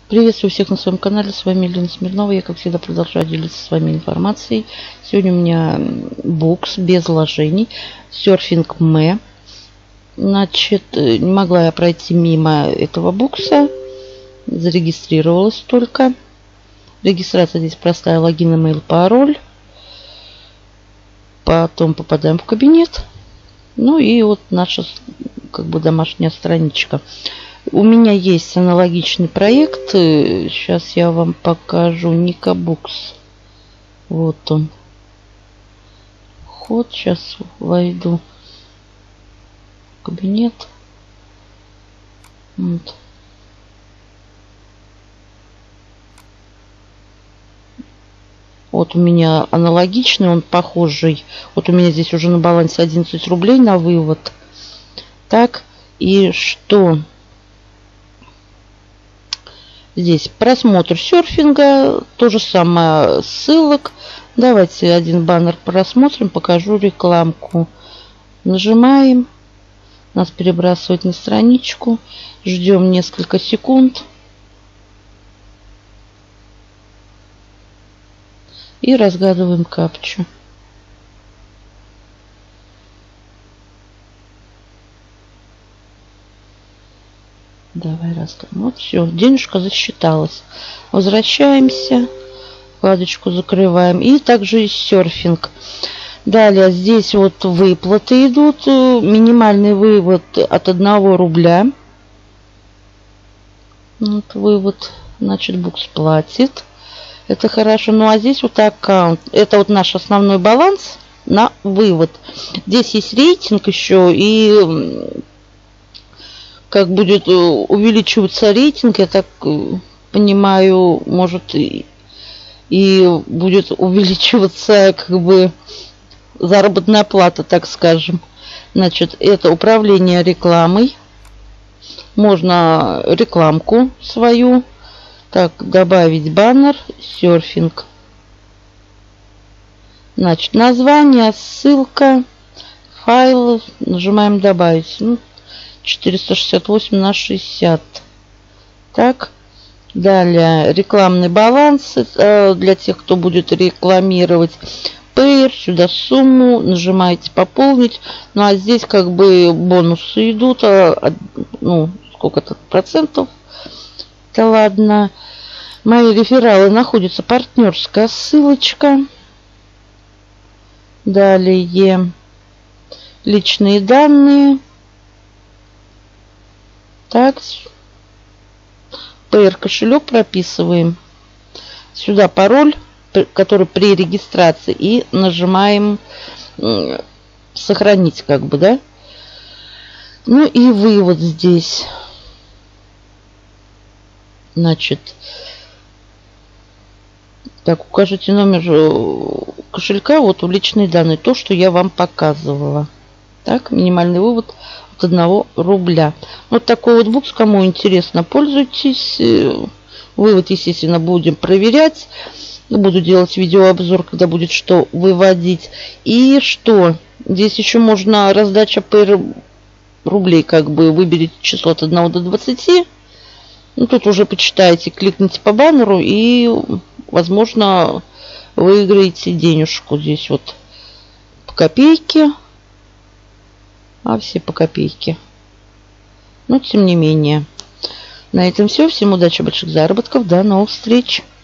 Приветствую всех на своем канале. С вами Елена Смирнова. Я, как всегда, продолжаю делиться с вами информацией. Сегодня у меня букс без вложений. Surfing Me. Значит, не могла я пройти мимо этого букса. Зарегистрировалась только. Регистрация здесь простая. Логин, email, пароль. Потом попадаем в кабинет. Ну и вот наша домашняя страничка. У меня есть аналогичный проект. Сейчас я вам покажу. Никабукс. Вот он. Вход. Сейчас войду в кабинет. Вот. Вот у меня аналогичный, он похожий. Вот у меня здесь уже на балансе 11 рублей на вывод. Так, и что? Здесь просмотр серфинга, то же самое ссылок. Давайте один баннер просмотрим, покажу рекламку. Нажимаем, нас перебрасывает на страничку, ждем несколько секунд. И разгадываем капчу. Давай разгадываем. Вот все, денежка засчиталась. Возвращаемся. Вкладочку закрываем. И также и серфинг. Далее здесь вот выплаты идут. Минимальный вывод от 1 рубля. Вот вывод. Значит, букс платит. Это хорошо. Ну а здесь вот аккаунт. Это вот наш основной баланс на вывод. Здесь есть рейтинг еще. И как будет увеличиваться рейтинг, я так понимаю, может и будет увеличиваться заработная плата, так скажем. Значит, это управление рекламой. Можно рекламку свою. Так, добавить баннер, серфинг. Значит, название, ссылка, файл. Нажимаем добавить. 468 на 60. Так. Далее рекламный баланс для тех, кто будет рекламировать. Payer, сюда сумму, нажимаете пополнить. Ну а здесь бонусы идут. Сколько-то процентов. Да ладно. Мои рефералы находятся. Партнерская ссылочка. Далее личные данные. Так. Payer кошелек прописываем. Сюда пароль, который при регистрации. И нажимаем сохранить да. Ну и вывод здесь. Значит. Так, укажите номер кошелька. Вот в личные данные. То, что я вам показывала. Так, минимальный вывод от 1 рубля. Вот такой вот букс. Кому интересно, пользуйтесь. Вывод, естественно, будем проверять. Буду делать видеообзор, когда будет что выводить. И что? Здесь еще можно раздача per рублей. Выберите число от 1 до 20. Ну, тут уже почитайте. Кликните по баннеру и, возможно, выиграете денежку. Здесь вот по копейке. А все по копейке. Но тем не менее. На этом все. Всем удачи, больших заработков. До новых встреч.